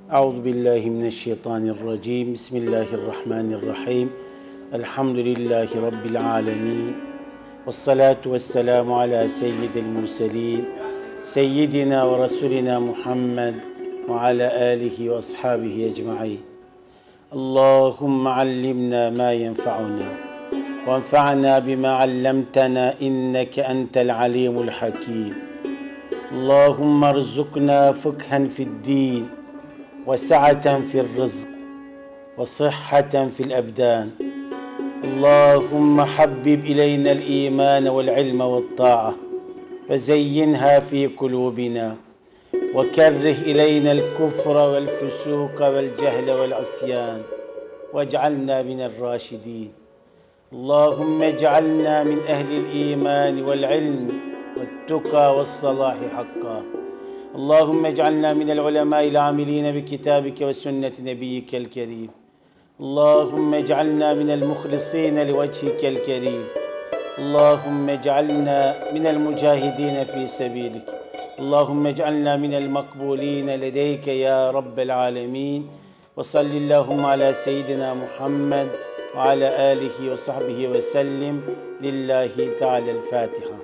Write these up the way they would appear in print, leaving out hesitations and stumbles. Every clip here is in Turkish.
Euzu billahi mineşşeytanirracim. Bismillahirrahmanirrahim. Elhamdülillahi rabbil alamin. Ves salatu vesselamu ala seyyidil murselin. Seyyidina ve Resulina Muhammed ve ala alihi ve ashabihi ecmaîn. Allahumme allimna ma yenfa'una ve enfa'na bima allamtana inneke entel alimul hakim. Allahumme erzukna fıkhen fi'd-din ve sa'aten fi'r-rızk ve sıhhaten fi'l-ebdan. Allahümme habbib ileynel iman vel ilme ve ta'a ve zeyyinha fi kulubina ve kerrih ileynel kufra vel fusuka vel cehle vel asyan ve ec'alna minel raşidin. Allahümme ec'alna min ehlil iman vel ilmi ve tuka ve salahi hakka. Allahümme ec'alna minel ulemâ'il âmilîne bi kitâbike ve sünneti nebiyyikel kerîm. Allahümme ec'alna minel muhlisîne li vecihikel kerîm. Allahümme ec'alna minel mücahidîne fî sebîlik. Allahümme ec'alna minel makbûlîne ledeyke ya Rabbel âlemîn. Ve sallillâhumme alâ seyyidina Muhammed ve alâ âlihi ve sahbihi ve sellim. Lillahi Teala'l-Fâtiha.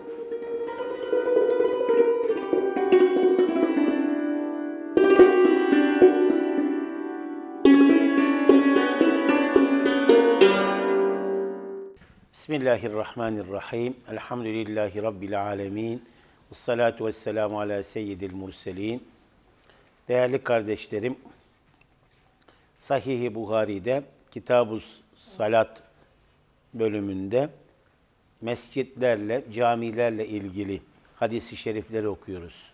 Bismillahirrahmanirrahim. Elhamdülillahi Rabbil alemin. Vessalatu vesselamu ala seyyidil murselin. Değerli kardeşlerim, Sahih-i Buhari'de Kitab-ı Salat bölümünde mescitlerle, camilerle ilgili hadis-i şerifleri okuyoruz.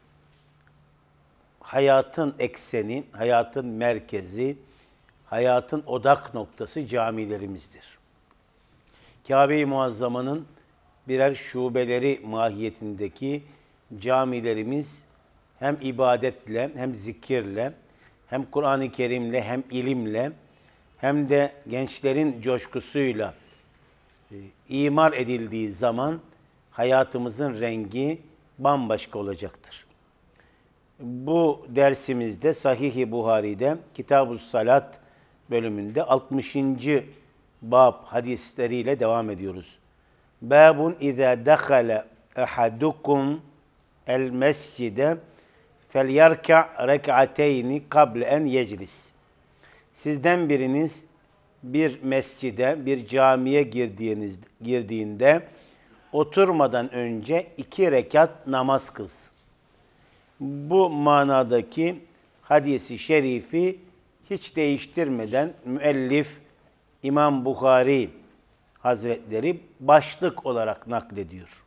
Hayatın ekseni, hayatın merkezi, hayatın odak noktası camilerimizdir. Kabe-i Muazzama'nın birer şubeleri mahiyetindeki camilerimiz hem ibadetle, hem zikirle, hem Kur'an-ı Kerim'le, hem ilimle, hem de gençlerin coşkusuyla imar edildiği zaman hayatımızın rengi bambaşka olacaktır. Bu dersimizde Sahih-i Buhari'de Kitab-ı Salat bölümünde 60. bab hadisleriyle devam ediyoruz. Babun izâ dekhala ahadukum el mescide felyerka' rek'ateyni kable en yeclis. Sizden biriniz bir mescide, bir camiye girdiğinde oturmadan önce 2 rekat namaz kılsın. Bu manadaki hadisi şerifi hiç değiştirmeden müellif İmam Bukhari Hazretleri başlık olarak naklediyor.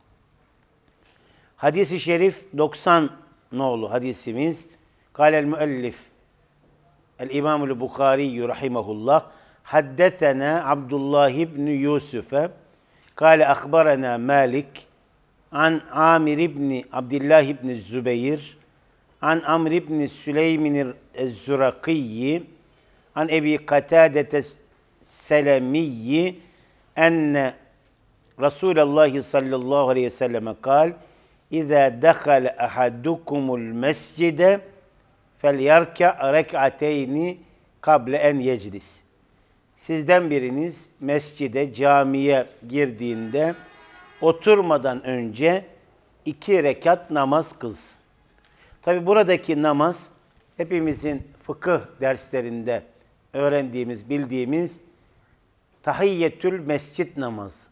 Hadis-i şerif 90 nolu hadisimiz. Kâlel müellif el-İmamul Bukhari rahimehullah haddetena Abdullah ibn Yusuf'e kâle akhbarana Malik an Amir ibn Abdullah ibn Zübeyir an Amr ibn Süleymin el-Zurakiyyi an Ebi Katâdete Selemiyyi enne Resulullah sallallahu aleyhi ve selleme kal İzâ dekhale ahadukumul mescide felyerka' rek'ateyni kable en yeclis. Sizden biriniz mescide, camiye girdiğinde oturmadan önce 2 rekat namaz kılsın. Tabi buradaki namaz hepimizin fıkıh derslerinde öğrendiğimiz, bildiğimiz tahiyyetül mescid namazı.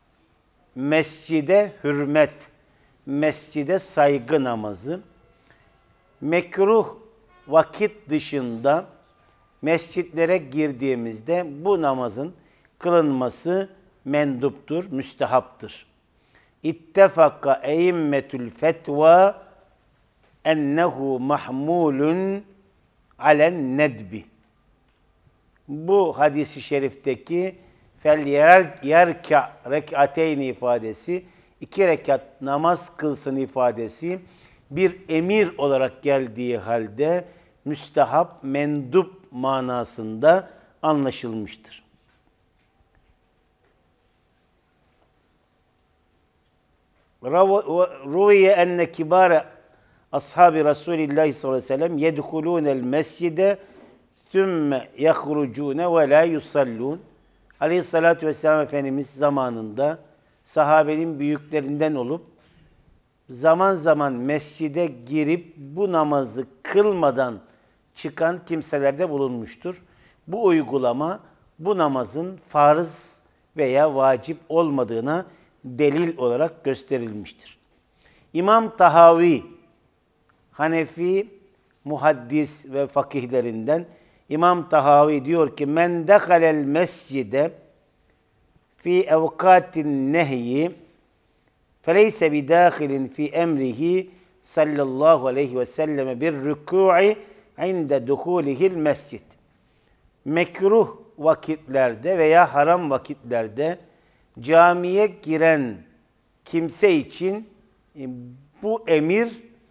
Mescide hürmet, mescide saygı namazı. Mekruh vakit dışında mescitlere girdiğimizde bu namazın kılınması menduptur, müstehaptır. İttefaka eimmetül fetva ennehu mahmulun alen nedbi. Bu hadisi şerifteki fel yerka rek'ateyni ifadesi, 2 rekat namaz kılsın ifadesi bir emir olarak geldiği halde müstehap, mendup manasında anlaşılmıştır. Ruviye enne kibare Ashabi Resulillahi sallallahu aleyhi ve sellem yedhulûnel mescide thümme yahrucûne ve lâ yusallûn. Aleyhissalatü vesselam Efendimiz zamanında sahabenin büyüklerinden olup zaman zaman mescide girip bu namazı kılmadan çıkan kimselerde bulunmuştur. Bu uygulama bu namazın farz veya vacip olmadığına delil olarak gösterilmiştir. İmam Tahavi, Hanefi muhaddis ve fakihlerinden İmam Tahavi diyor ki men dehalel mescide fi evkatin nehyi feleyse bidâhilin fi emrihi sallallahu aleyhi ve selleme bir rükû'i inde duhulihil mescid. Mekruh vakitlerde veya haram vakitlerde camiye giren kimse için bu emir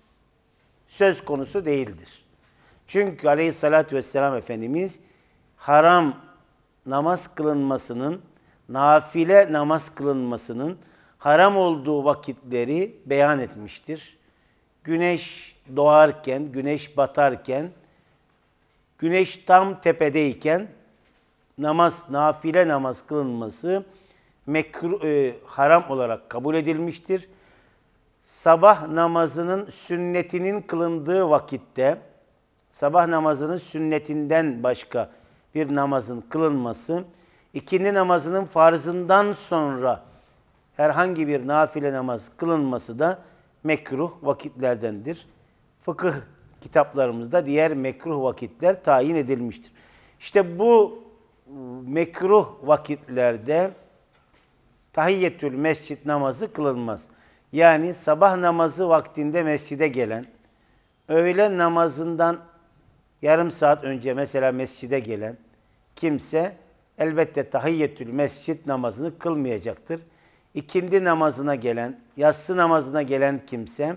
söz konusu değildir. Çünkü aleyhissalatü vesselam Efendimiz haram namaz kılınmasının, nafile namaz kılınmasının haram olduğu vakitleri beyan etmiştir. Güneş doğarken, güneş batarken, güneş tam tepedeyken nafile namaz kılınması haram olarak kabul edilmiştir. Sabah namazının sünnetinin kılındığı vakitte, sabah namazının sünnetinden başka bir namazın kılınması, ikindi namazının farzından sonra herhangi bir nafile namaz kılınması da mekruh vakitlerdendir. Fıkıh kitaplarımızda diğer mekruh vakitler tayin edilmiştir. İşte bu mekruh vakitlerde tahiyyetül mescid namazı kılınmaz. Yani sabah namazı vaktinde mescide gelen, öğle namazından yarım saat önce mesela mescide gelen kimse elbette tahiyyetül mescid namazını kılmayacaktır. İkindi namazına gelen, yatsı namazına gelen kimse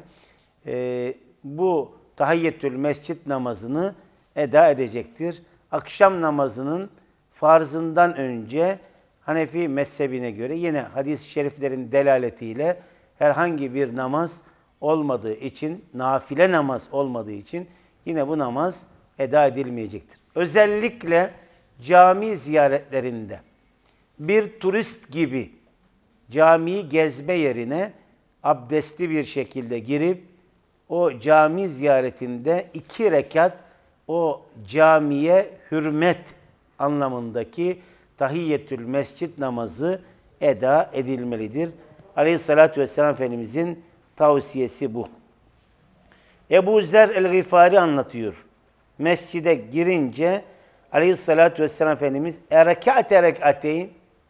bu tahiyyetül mescid namazını eda edecektir. Akşam namazının farzından önce Hanefi mezhebine göre yine hadis-i şeriflerin delaletiyle herhangi bir namaz olmadığı için, nafile namaz olmadığı için yine bu namaz eda edilmeyecektir. Özellikle cami ziyaretlerinde bir turist gibi camiyi gezme yerine abdestli bir şekilde girip o cami ziyaretinde 2 rekat o camiye hürmet anlamındaki tahiyyetül mescid namazı eda edilmelidir. Aleyhissalatü vesselam Efendimizin tavsiyesi bu. Ebu Zer el-Gıfari anlatıyor. Mescide girince Aleyhissalatü vesselam Efendimiz rek'ateyn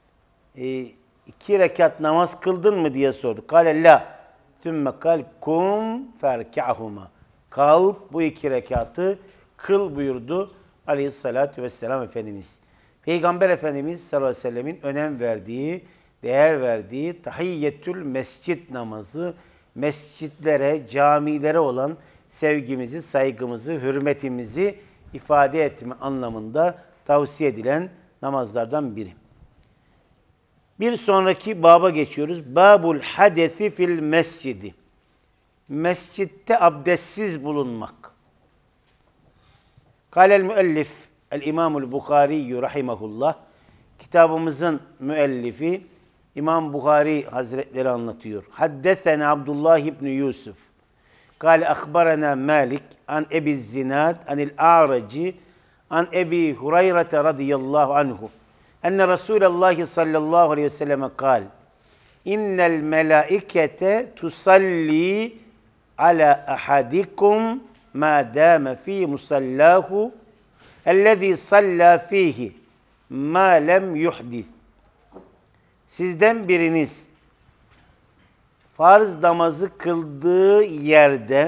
2 rekat namaz kıldın mı diye sordu. Kâle la. Tümme kal kum ferka'huma. Kalk bu 2 rekatı kıl buyurdu Aleyhissalatü vesselam Efendimiz. Peygamber Efendimiz sallallahu aleyhi ve sellemin önem verdiği, değer verdiği tahiyyetül mescid namazı, mescitlere, camilere olan sevgimizi, saygımızı, hürmetimizi ifade etme anlamında tavsiye edilen namazlardan biri. Bir sonraki baba geçiyoruz. Babul hadesi fil mescidi. Mescitte abdestsiz bulunmak. Kâlel müellif el-İmamul Bukhari rahimahullah. Kitabımızın müellifi İmam Bukhari Hazretleri anlatıyor. Haddesena Abdullah ibn Yusuf. Kâle akhbarana Malik an Ebi Zinad anil A'raci an Ebi Hureyre radıyallahu anhu. Enne Resulallah sallallahu aleyhi ve selleme kal. İnnel melaikete tusalli ala ahadikum ma dâme fî musallahu ellezî sallâ fîhi ma lem yuhdith. Sizden biriniz farz namazı kıldığı yerde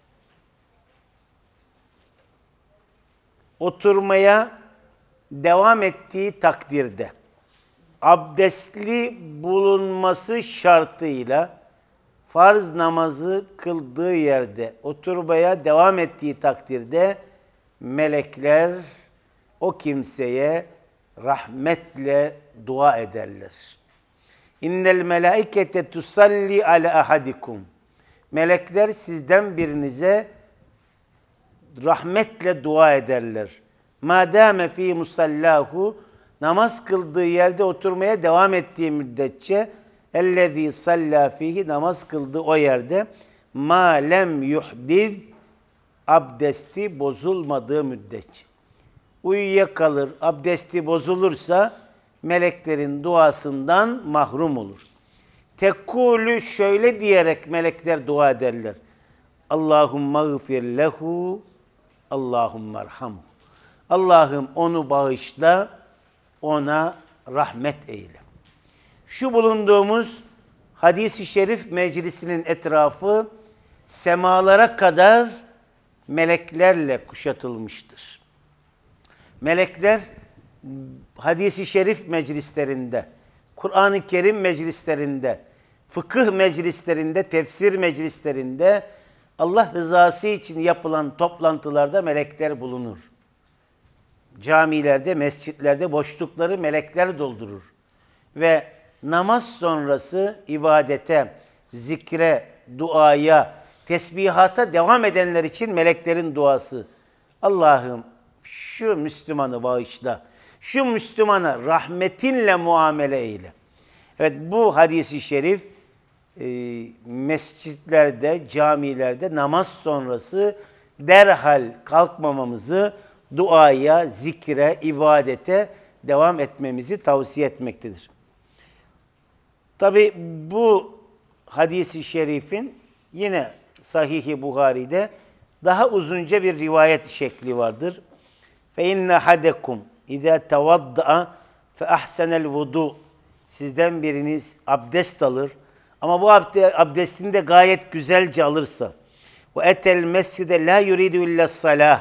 oturmaya devam ettiği takdirde abdestli bulunması şartıyla farz namazı kıldığı yerde oturmaya devam ettiği takdirde melekler o kimseye rahmetle dua ederler. İnnel melaikete tusalli ala ahadikum. melekler sizden birinize rahmetle dua ederler. Madame fi musallahu, namaz kıldığı yerde oturmaya devam ettiği müddetçe, ellezî sallâ fihi, namaz kıldığı o yerde, ma lem yuhdiz, abdesti bozulmadığı müddetçe. Uyuyakalır, abdesti bozulursa meleklerin duasından mahrum olur. Tekkulü, şöyle diyerek melekler dua ederler. Allahümme gfir lehu, Allahümme erhamhu. Allah'ım onu bağışla, ona rahmet eyle. Şu bulunduğumuz hadis-i şerif meclisinin etrafı semalara kadar meleklerle kuşatılmıştır. Melekler hadis-i şerif meclislerinde, Kur'an-ı Kerim meclislerinde, fıkıh meclislerinde, tefsir meclislerinde, Allah rızası için yapılan toplantılarda melekler bulunur. Camilerde, mescitlerde boşlukları melekler doldurur. Ve namaz sonrası ibadete, zikre, duaya, tesbihata devam edenler için meleklerin duası. Allah'ım şu Müslümanı bağışla, şu Müslümana rahmetinle muamele eyle. Evet, bu hadis-i şerif mescitlerde, camilerde namaz sonrası derhal kalkmamamızı, duaya, zikre, ibadete devam etmemizi tavsiye etmektedir. Tabi bu hadis-i şerifin yine Sahih-i Buhari'de daha uzunca bir rivayet şekli vardır. فَاِنَّ حَدَكُمْ اِذَا تَوَضَّأَ فَاَحْسَنَ الْوُضُوء. Sizden biriniz abdest alır ama bu abdestini de gayet güzelce alırsa, وَاَتَى الْمَسْجِدَ لَا يُرِيدُ اِلَّا الصَّلَاةِ.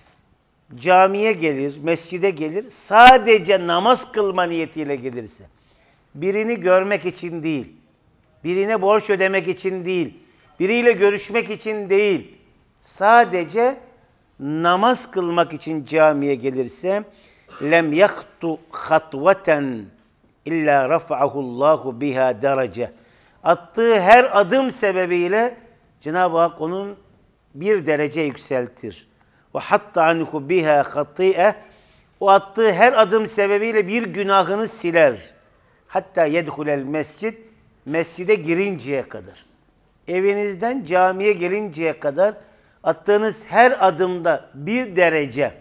Camiye gelir, mescide gelir, sadece namaz kılma niyetiyle gelirse, birini görmek için değil, birine borç ödemek için değil, biriyle görüşmek için değil, sadece namaz kılmak için camiye gelirse, lem yaktu hatveten illa rafa'ahullahu biha derece. Attığı her adım sebebiyle Cenab-ı Hak onun bir derece yükseltir. Ve hatta anhu biha hati'e, o attığı her adım sebebiyle bir günahını siler. Hatta yedhulel mescid, mescide girinceye kadar. Evinizden camiye gelinceye kadar attığınız her adımda bir derece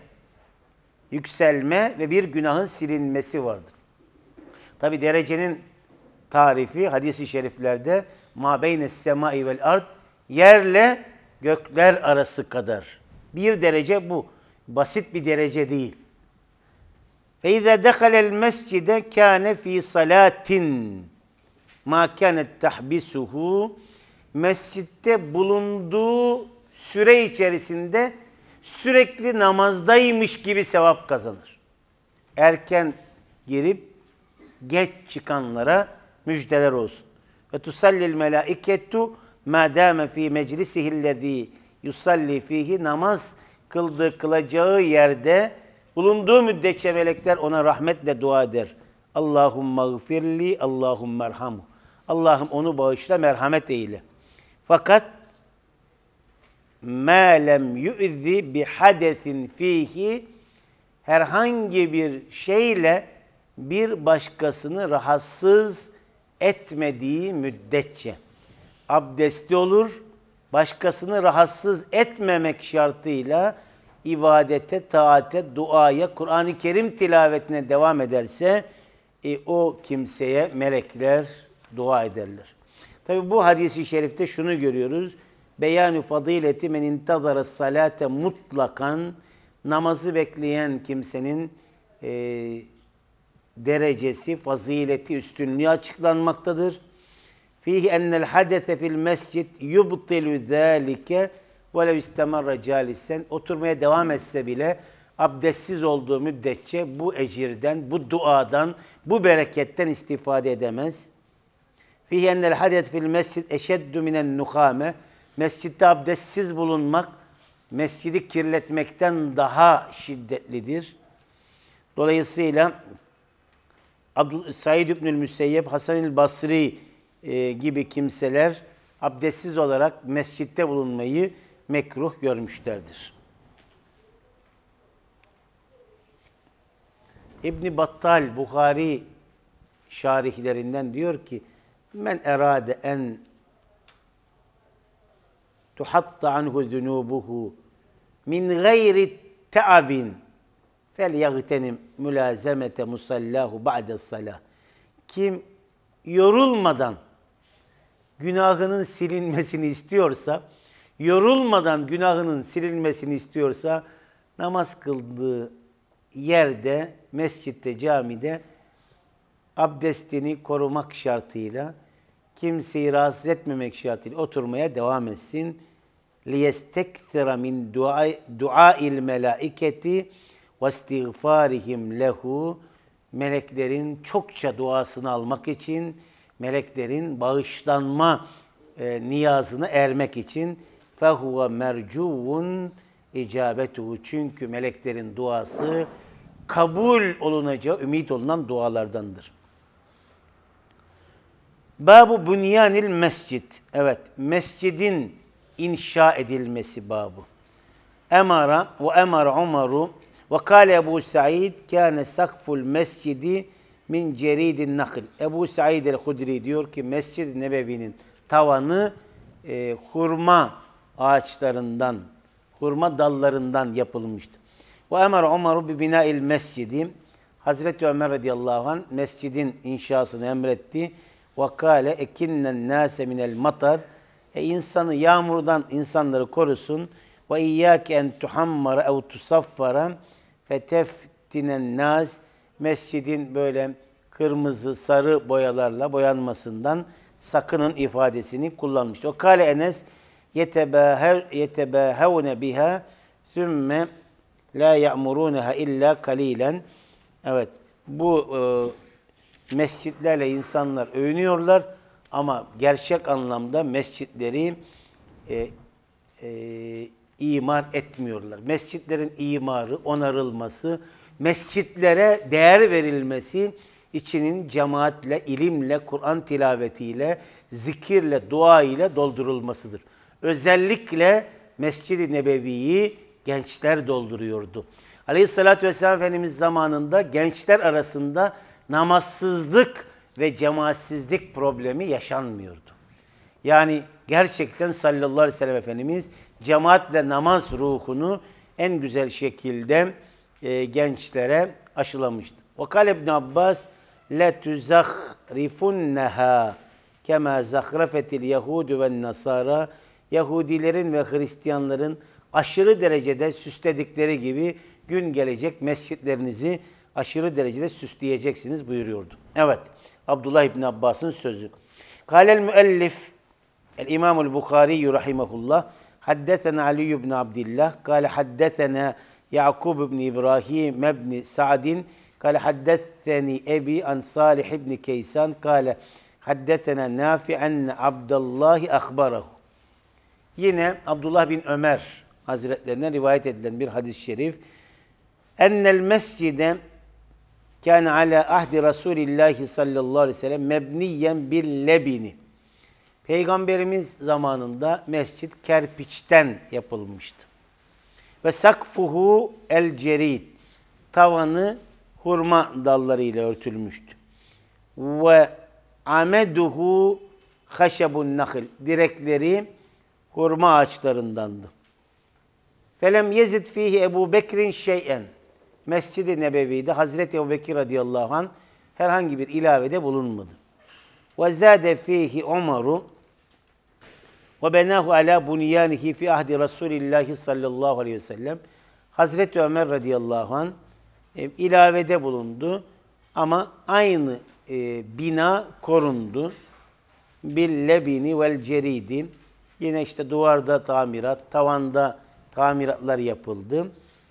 yükselme ve bir günahın silinmesi vardır. Tabi derecenin tarifi hadis-i şeriflerde ma beynes semai vel ard, yerle gökler arası kadar. Bir derece bu. Basit bir derece değil. Fe izâ dehalel mescide kâne fî salâtin mâ kânet tahbisuhu. Mescitte bulunduğu süre içerisinde sürekli namazdaymış gibi sevap kazanır. Erken girip geç çıkanlara müjdeler olsun. Ve tusallil melâiketu mâ dâme fî meclisihillezî yusalli fihi, namaz kılacağı yerde bulunduğu müddetçe melekler ona rahmetle dua eder. Allahümme gfirli, Allahümme erhamhu. Allah'ım onu bağışla, merhamet eyle. Fakat مَا لَمْ يُؤْذِ بِحَدَثٍ ف۪يهِ, herhangi bir şeyle bir başkasını rahatsız etmediği müddetçe abdestli olur, başkasını rahatsız etmemek şartıyla ibadete, taate, duaya, Kur'an-ı Kerim tilavetine devam ederse o kimseye melekler dua ederler. Tabi bu hadis-i şerifte şunu görüyoruz. Beyan-ı fadileti men intazara salate mutlakan, namazı bekleyen kimsenin derecesi, fazileti, üstünlüğü açıklanmaktadır. Fihi ennel hadese fil mescid yubtilu zâlike ve lev istemarra calisen. Oturmaya devam etse bile abdestsiz olduğu müddetçe bu ecirden, bu duadan, bu bereketten istifade edemez. Fihi ennel hadet fil mescid eşeddu minen nuhame. Mescitte abdestsiz bulunmak, mescidi kirletmekten daha şiddetlidir. Dolayısıyla Said İbnül Müseyyep, Hasan-ül Basri gibi kimseler abdestsiz olarak mescitte bulunmayı mekruh görmüşlerdir. İbn Battal Buhari şarihlerinden diyor ki: "Men erade en tuhatta anhu zunubuhu min gayri ta'abin felyagtenim mülazemete musallahu ba'des salah." Kim yorulmadan günahının silinmesini istiyorsa, namaz kıldığı yerde, mescitte, camide abdestini korumak şartıyla, kimseyi rahatsız etmemek şartıyla oturmaya devam etsin. لِيَسْتَكْثِرَ مِنْ دُعَاءِ الْمَلَائِكَةِ وَاسْتِغْفَارِهِمْ لَهُ. Meleklerin çokça duasını almak için, meleklerin bağışlanma niyazına ermek için فَهُوَ مَرْجُوٌ icabetuhu. Çünkü meleklerin duası kabul olunacağı ümit olunan dualardandır. Babu bunyanil mescid. Evet, mescidin inşa edilmesi babı. Emara Umaru ve kâle Ebu Said kâne sakful mescidi min ceridin nakl. Ebu Said el-Hudri diyor ki Mescid-i Nebevi'nin tavanı hurma ağaçlarından, hurma dallarından yapılmıştı. Ve emara Umaru bi bina'il mescidi. Hazreti Ömer radıyallahu anh mescidin inşasını emretti. Ve kâle ekinnen nâse minel matar. İnsanı yağmurdan insanları korusun. Ve iyyâke en tuhammara ev tusaffara feteftinen nâs. Mescidin böyle kırmızı, sarı boyalarla boyanmasından sakının ifadesini kullanmıştı. O kâle Enes yetebâhevne biha sümme la ya'murunaha illa kalilen. Evet, bu mescitlerle insanlar övünüyorlar ama gerçek anlamda mescitleri imar etmiyorlar. Mescitlerin imarı, onarılması, mescitlere değer verilmesi, içinin cemaatle, ilimle, Kur'an tilavetiyle, zikirle, dua ile doldurulmasıdır. Özellikle Mescid-i Nebevi'yi gençler dolduruyordu. Aleyhissalatü vesselam Efendimiz zamanında gençler arasında namazsızlık ve cemaatsizlik problemi yaşanmıyordu. Yani gerçekten sallallahu aleyhi ve sellem Efendimiz cemaatle namaz ruhunu en güzel şekilde gençlere aşılamıştı. وَقَالَ İbn Abbas لَتُزَخْرِفُنَّهَا كَمَا زَخْرَفَتِ الْيَهُودُ وَالنَّصَارَى. Yahudilerin ve Hristiyanların aşırı derecede süsledikleri gibi gün gelecek mescitlerinizi aşırı derecede süsleyeceksiniz buyuruyordu. Evet, Abdullah İbn Abbas'ın sözü. Kâlel müellif el-İmamul Bukhari rahimehullah haddesena Ali ibn Abdillah kâle haddesena Yakub ibn İbrahim ibn Sa'din kâle haddeseni ebi an Salih ibn Keysan kâle haddesena Nafi enne Abdallahi akhbarahu. Yine Abdullah bin Ömer Hazretlerinden rivayet edilen bir hadis-i şerif. Ennel mescide kâne alâ ahdi Resulillahi sallallahu aleyhi ve sellem mebniyen bil lebini. Peygamberimiz zamanında mescit kerpiçten yapılmıştı. Ve sakfuhu el cerid. Tavanı hurma dallarıyla örtülmüştü. Ve ameduhu haşebun nakhl. Direkleri hurma ağaçlarındandı. Felem yezid fihi Ebu Bekir'in şey'en. Mescid-i Nebevi'de Hazreti Ebu Bekir radıyallahu anh herhangi bir ilavede bulunmadı. Ve zâde fihi Umaru ve benâhu alâ bunyânihi fi ahdi Resulillahi sallallahu aleyhi ve sellem. Hazreti Ömer radıyallahu anh ilavede bulundu ama aynı bina korundu. Bil lebini vel ceridi. Yine işte duvarda tamirat, tavanda tamiratlar yapıldı.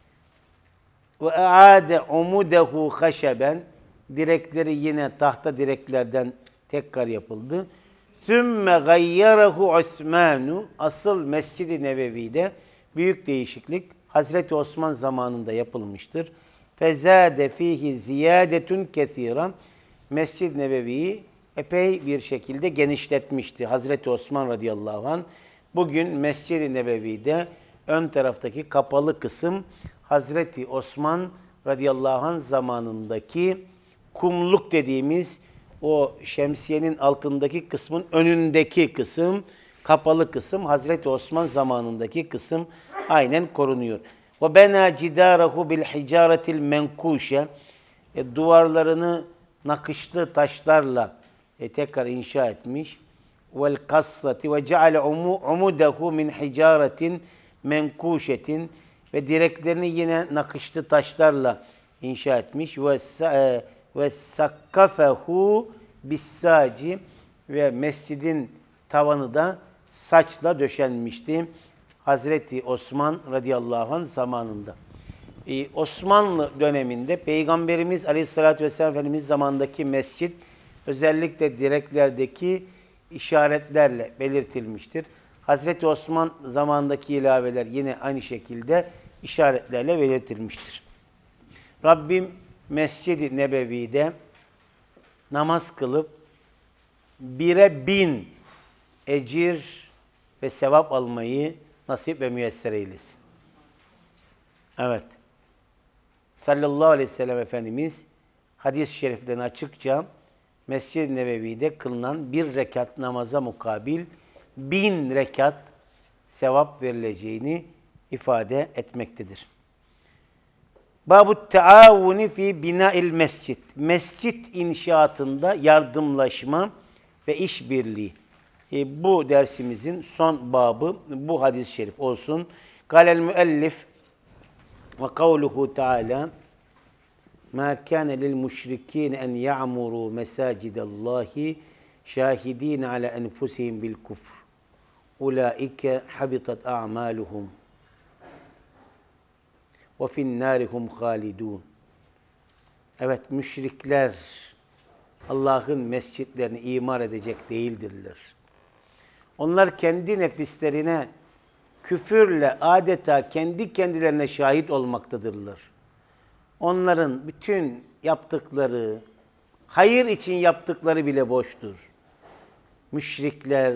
Ve aade umudehu haşeben. Direkleri yine tahta direklerden tekrar yapıldı. Sümme gayyarahu Osmanu. Asıl Mescid-i Nebevi'de büyük değişiklik Hazreti Osman zamanında yapılmıştır. Fezade fihi ziyadetun kesiran. Mescid-i Nebevi'yi epey bir şekilde genişletmişti Hazreti Osman radıyallahu anh. Bugün Mescid-i Nebevi'de ön taraftaki kapalı kısım Hazreti Osman radıyallahu anh zamanındaki kumluk dediğimiz o şemsiyenin altındaki kısmın önündeki kısım, kapalı kısım Hazreti Osman zamanındaki kısım aynen korunuyor. Ve bena cidarahu bil hicaretil menkuşe, duvarlarını nakışlı taşlarla tekrar inşa etmiş. Vel kassati ve ceale umudahu min hicaretin menkuşetin, ve direklerini yine nakışlı taşlarla inşa etmiş. Ve sakkafehu bissaci, ve mescidin tavanı da saçla döşenmişti Hazreti Osman radıyallahu anh zamanında. Osmanlı döneminde Peygamberimiz Aleyhisselatü Vesselam Efendimiz zamanındaki mescit özellikle direklerdeki işaretlerle belirtilmiştir. Hazreti Osman zamanındaki ilaveler yine aynı şekilde işaretlerle belirtilmiştir. Rabbim Mescid-i Nebevi'de namaz kılıp 1'e 1000 ecir ve sevap almayı nasip ve müyesser eylesin. Evet. Sallallahu aleyhi ve sellem Efendimiz hadis-i şeriften açıkça Mescid-i Nebevi'de kılınan bir rekat namaza mukabil 1000 rekat sevap verileceğini ifade etmektedir. Babu taavuni fi bina'il mescid. Mescit inşaatında yardımlaşma ve işbirliği. Bu dersimizin son babı bu hadis-i şerif olsun. Kâlel müellif ve kavluhu Teala mâ kâne lil müşrikîne en ya'murû mesâcidallâhi şâhidîne alâ enfusihim bil kufr. Ulaike habitat a'mâluhum ve finnârihum hâlidûn. Evet, müşrikler Allah'ın mescitlerini imar edecek değildirler. Onlar kendi nefislerine küfürle adeta kendi kendilerine şahit olmaktadırlar. Onların bütün yaptıkları, hayır için yaptıkları bile boştur. Müşrikler,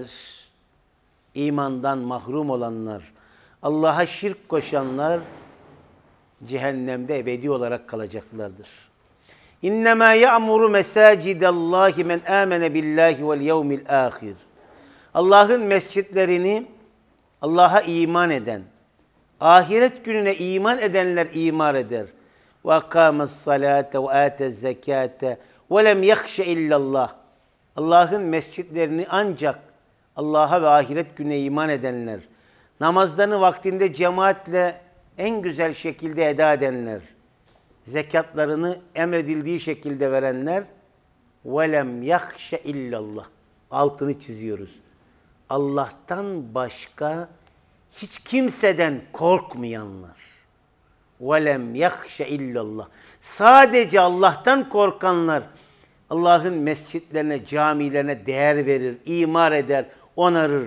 imandan mahrum olanlar, Allah'a şirk koşanlar cehennemde ebedi olarak kalacaklardır. İnnemâ ya'muru mesâcidallahi men âmene billahi vel yevmil âhir. Allah'ın mescitlerini Allah'a iman eden, ahiret gününe iman edenler imar eder. Ve akâmes salâte ve âtez zekâte ve lem yahşe illallah. Allah'ın mescitlerini ancak Allah'a ve ahiret gününe iman edenler, namazlarını vaktinde cemaatle en güzel şekilde eda edenler, zekatlarını emredildiği şekilde verenler, وَلَمْ يَخْشَ illallah. Altını çiziyoruz. Allah'tan başka hiç kimseden korkmayanlar. وَلَمْ يَخْشَ illallah. Sadece Allah'tan korkanlar, Allah'ın mescitlerine, camilerine değer verir, imar eder, onarır.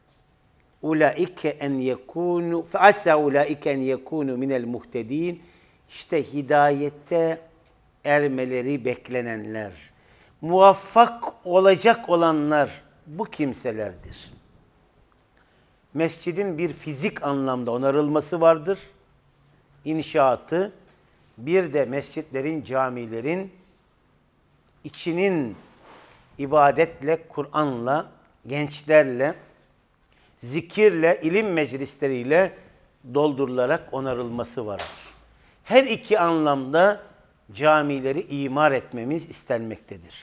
Ulaike en yekunu feasa ulaike en yekunu minel muhtedin. İşte hidayete ermeleri beklenenler, muvaffak olacak olanlar bu kimselerdir. Mescidin bir fizik anlamda onarılması vardır. İnşaatı, bir de mescitlerin, camilerin içinin ibadetle, Kur'an'la, gençlerle, zikirle, ilim meclisleriyle doldurularak onarılması vardır. Her iki anlamda camileri imar etmemiz istenmektedir.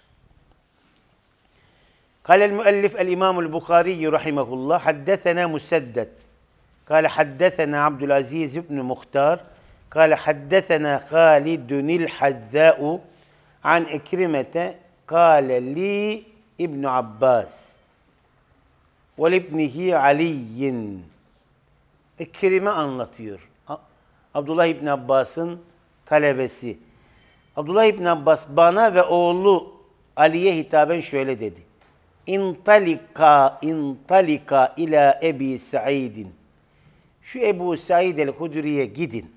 Kâlel müellif el-İmâmul Bukhari rahimehullah haddesena Musadded. Kâle haddesena Abdülaziz ibn Muhtar. Kâle haddesena Halidunil Hazzâ'u an İkrimete. Kâle li İbn Abbas ve ibnihi Ali'yin. İkrime anlatıyor. Abdullah İbn Abbas'ın talebesi. Abdullah İbn Abbas bana ve oğlu Ali'ye hitaben şöyle dedi. İntalika ila Ebi Sa'idin. Şu Ebu Sa'id el-Hudri'ye gidin.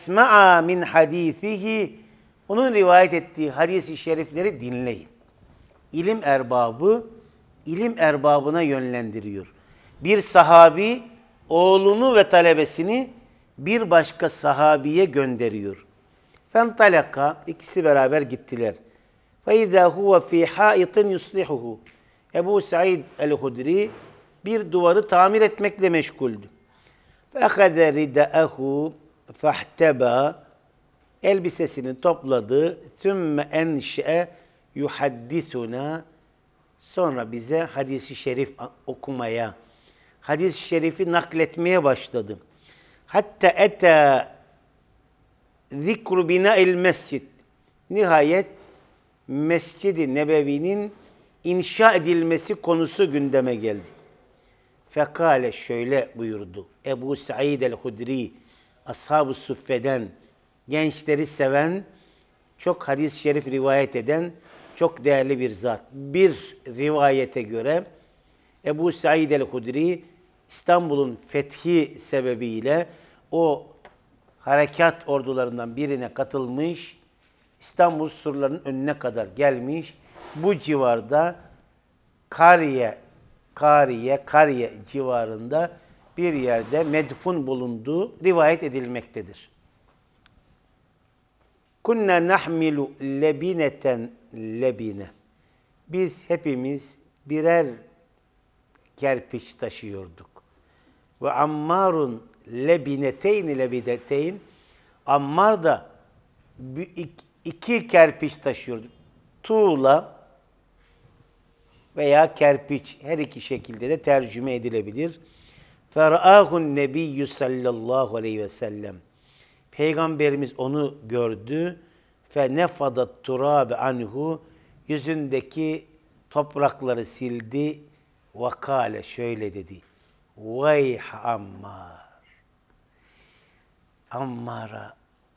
Fesma'a min hadisihi. Onun rivayet ettiği hadis-i şerifleri dinleyin. ilim erbabı, ilim erbabına yönlendiriyor. Bir sahabi, oğlunu ve talebesini bir başka sahabiye gönderiyor. Fentalaka, ikisi beraber gittiler. فَاِذَا هُوَ ف۪ي حَائِطٍ يُصْلِحُهُ Ebu Said el-Hudri bir duvarı tamir etmekle meşguldü. فَاَخَذَ رِدَأَهُ فَاحْتَبَى Elbisesini topladı. ثُمَّ اَنْشَأَ يُحَدِّثُنَا Sonra bize hadis-i şerif okumaya, hadis-i şerifi nakletmeye başladı. Hatta ete zikru bina'il mescid. Nihayet Mescid-i Nebevi'nin inşa edilmesi konusu gündeme geldi. Fekale şöyle buyurdu. Ebu Said el-Hudri, Ashab-ı Suffe'den, gençleri seven, çok hadis-i şerif rivayet eden, çok değerli bir zat. Bir rivayete göre Ebu Said el-Hudri, İstanbul'un fethi sebebiyle o harekat ordularından birine katılmış, İstanbul surlarının önüne kadar gelmiş. Bu civarda Kariye civarında bir yerde medfun bulunduğu rivayet edilmektedir. Kunna nahmilu lebineten lebine. Biz hepimiz birer kerpiç taşıyorduk. Ve Ammarun lebineteyn. Ammar da iki kerpiç taşıyordu. Tuğla veya kerpiç, her iki şekilde de tercüme edilebilir. Fer'ahun nebiyyü sallallahu aleyhi ve sellem. Peygamberimiz onu gördü. Fe nefadat turabe anhu. Yüzündeki toprakları sildi. Vakale şöyle dedi. Vayh Ammar. Ammar'a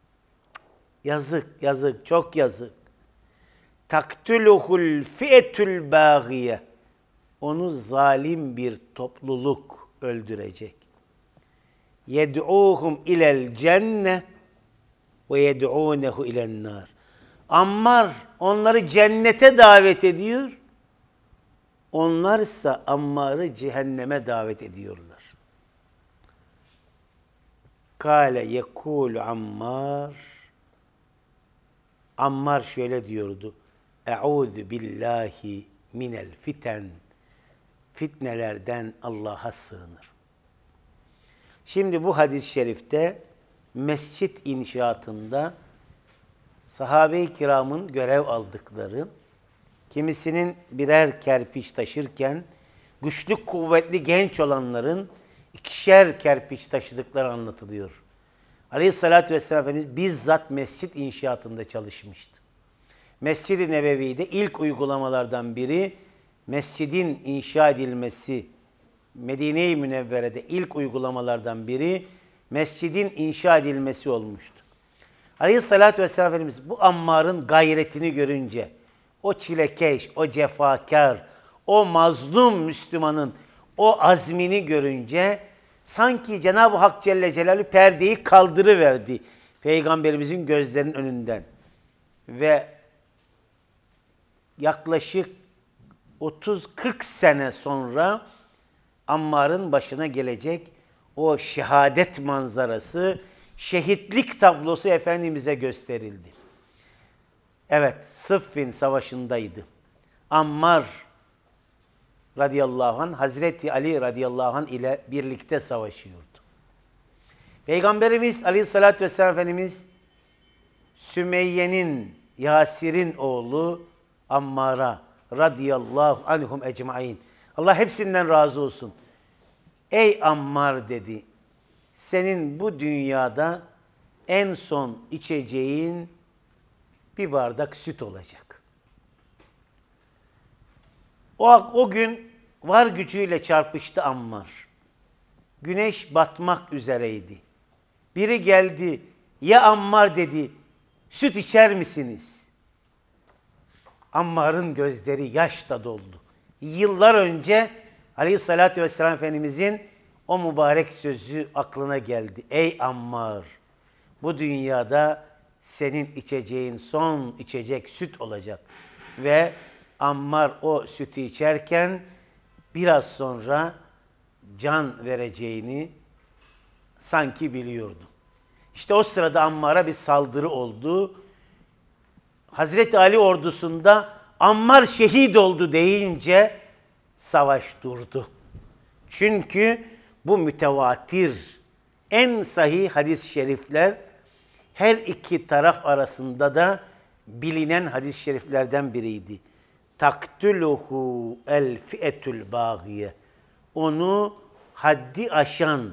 yazık, çok yazık. Taktuluhul fi'etül bâgiye. Onu zalim bir topluluk öldürecek. Yed'uhum ilel cenne ve yed'unehu ilen nar. Ammar onları cennete davet ediyor. Onlarsa Ammar'ı cehenneme davet ediyorlar. Kâle yekûlu Ammar. Ammar şöyle diyordu. Eûzü billahi minel fiten. Fitnelerden Allah'a sığınır. Şimdi bu hadis-i şerifte mescit inşaatında sahabe-i kiramın görev aldıkları, kimisinin birer kerpiç taşırken, güçlü kuvvetli genç olanların ikişer kerpiç taşıdıkları anlatılıyor. Aleyhissalatü vesselam Efendimiz bizzat mescit inşaatında çalışmıştı. Mescid-i Nebevi'de ilk uygulamalardan biri, mescidin inşa edilmesi, Medine-i Münevvere'de ilk uygulamalardan biri, mescidin inşa edilmesi olmuştu. Aleyhissalatü vesselam Efendimiz bu Ammar'ın gayretini görünce, o çilekeş, o cefakar, o mazlum Müslümanın o azmini görünce, sanki Cenab-ı Hak Celle Celaluhu perdeyi kaldırıverdi Peygamberimizin gözlerinin önünden. Ve yaklaşık 30-40 sene sonra Ammar'ın başına gelecek o şehadet manzarası, şehitlik tablosu Efendimiz'e gösterildi. Evet, Sıffin Savaşı'ndaydı. Ammar radıyallahu anh, Hazreti Ali radıyallahu anh ile birlikte savaşıyordu. Peygamberimiz aleyhissalatü vesselam Efendimiz, Sümeyye'nin, Yasir'in oğlu Ammar'a radıyallahu anhum ecmaîn. Allah hepsinden razı olsun. Ey Ammar dedi, senin bu dünyada en son içeceğin bir bardak süt olacak. O gün var gücüyle çarpıştı Ammar. Güneş batmak üzereydi. Biri geldi, ya Ammar dedi, süt içer misiniz? Ammar'ın gözleri yaşla doldu. Yıllar önce Aleyhissalatü vesselam Efendimizin o mübarek sözü aklına geldi. Ey Ammar, bu dünyada senin içeceğin son içecek süt olacak. Ve Ammar o sütü içerken biraz sonra can vereceğini sanki biliyordu. İşte o sırada Ammar'a bir saldırı oldu. Hazreti Ali ordusunda Ammar şehit oldu deyince savaş durdu. Çünkü bu mütevatir, en sahih hadis-i şerifler her iki taraf arasında da bilinen hadis-i şeriflerden biriydi. Taktuluhu el fi'etul bagiye. Onu haddi aşan,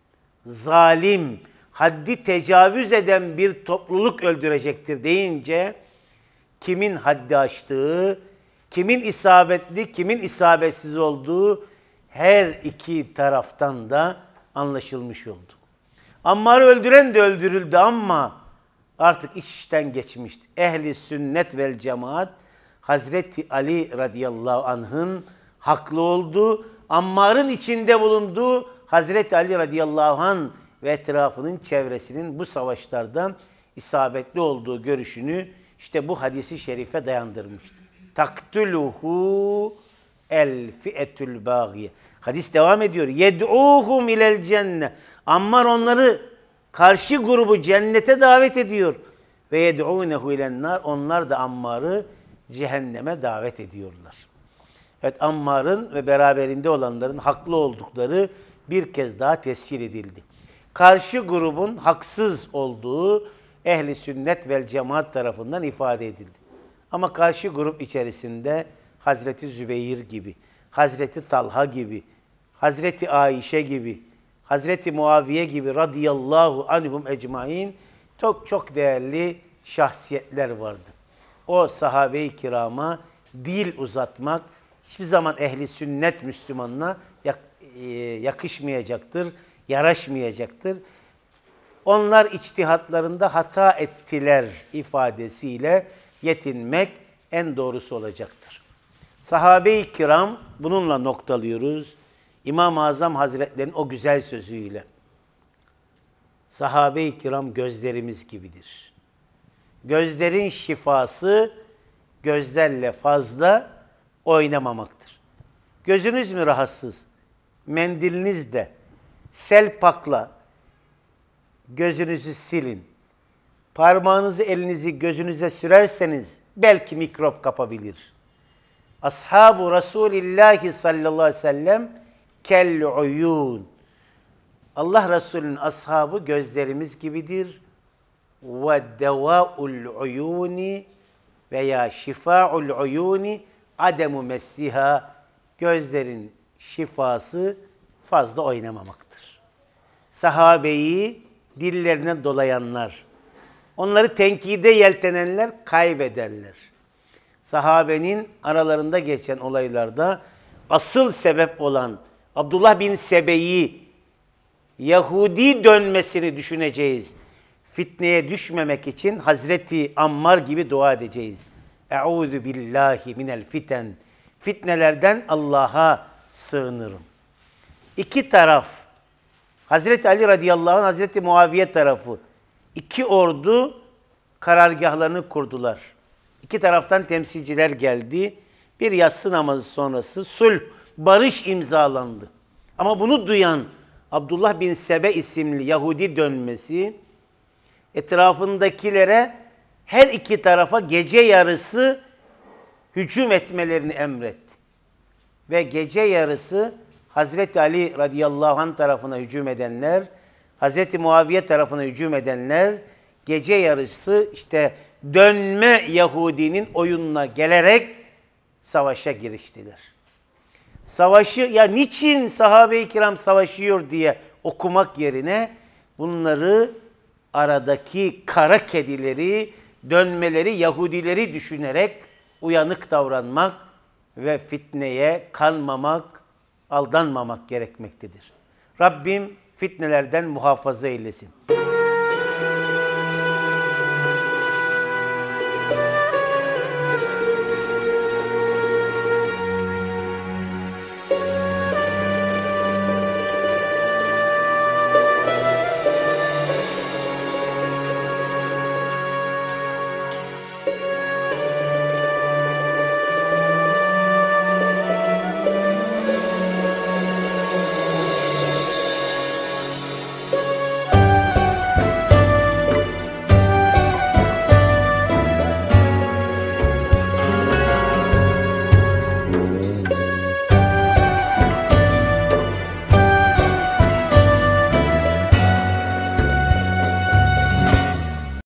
zalim, haddi tecavüz eden bir topluluk öldürecektir deyince kimin haddi aştığı, kimin isabetli, kimin isabetsiz olduğu her iki taraftan da anlaşılmış oldu. Ammar'ı öldüren de öldürüldü ama artık iş işten geçmişti. Ehli sünnet vel cemaat Hazreti Ali radıyallahu anh'ın haklı olduğu, Ammar'ın içinde bulunduğu Hazreti Ali radıyallahu anh ve etrafının çevresinin bu savaşlardan isabetli olduğu görüşünü işte bu hadisi şerife dayandırmıştı. Taktuluhu el fi'etul bagiye. Hadis devam ediyor. Yed'uhum ilel cenne. Ammar onları, karşı grubu cennete davet ediyor. Ve yed'unehu ilen nar. Onlar da Ammar'ı cehenneme davet ediyorlar. Evet, Ammar'ın ve beraberinde olanların haklı oldukları bir kez daha tescil edildi. Karşı grubun haksız olduğu ehli sünnet vel cemaat tarafından ifade edildi. Ama karşı grup içerisinde Hazreti Zübeyir gibi, Hazreti Talha gibi, Hazreti Ayşe gibi, Hazreti Muaviye gibi radıyallahu anhum ecmain çok değerli şahsiyetler vardı. O sahabe-i kirama dil uzatmak hiçbir zaman ehli sünnet Müslümanına yakışmayacaktır, yaraşmayacaktır. Onlar içtihatlarında hata ettiler ifadesiyle yetinmek en doğrusu olacaktır. Sahabe-i kiram, bununla noktalıyoruz. İmam-ı Azam Hazretleri'nin o güzel sözüyle. Sahabe-i kiram gözlerimiz gibidir. Gözlerin şifası gözlerle fazla oynamamaktır. Gözünüz mü rahatsız? Mendilinizle, selpakla gözünüzü silin. Parmağınızı, elinizi gözünüze sürerseniz belki mikrop kapabilir. Ashab-ı Resulillahi sallallahu aleyhi ve sellem kel-uyun. Allah Resulü'nün ashabı gözlerimiz gibidir. Ve devâ'ul uyuni veya şifâ'ul uyuni ademu messiha. Gözlerin şifası fazla oynamamaktır. Sahabeyi dillerine dolayanlar, onları tenkide yeltenenler kaybederler. Sahabenin aralarında geçen olaylarda asıl sebep olan Abdullah bin Sebe'yi Yahudi dönmesini düşüneceğiz. Fitneye düşmemek için Hazreti Ammar gibi dua edeceğiz. Eûzü billahi minel fiten. Fitnelerden Allah'a sığınırım. İki taraf, Hazreti Ali radıyallahu anh, Hazreti Muaviye tarafı, iki ordu karargahlarını kurdular. İki taraftan temsilciler geldi. Bir yatsı namazı sonrası sulh, barış imzalandı. Ama bunu duyan Abdullah bin Sebe isimli Yahudi dönmesi etrafındakilere her iki tarafa gece yarısı hücum etmelerini emretti. Ve gece yarısı Hazreti Ali radıyallahu anh tarafına hücum edenler, Hazreti Muaviye tarafına hücum edenler gece yarısı işte dönme Yahudinin oyununa gelerek savaşa giriştiler. Savaşı ya niçin sahabe-i kiram savaşıyor diye okumak yerine bunları aradaki kara kedileri, dönmeleri, Yahudileri düşünerek uyanık davranmak ve fitneye kanmamak, aldanmamak gerekmektedir. Rabbim fitnelerden muhafaza eylesin.